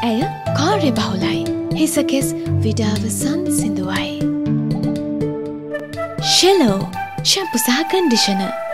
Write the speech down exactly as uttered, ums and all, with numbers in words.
ඇය කාර්ය බහුලයි. හිසකෙස් විඩාව සංසිඳුවයි. ෂෙලෝ ෂැම්පු සහ කන්ඩිෂනර්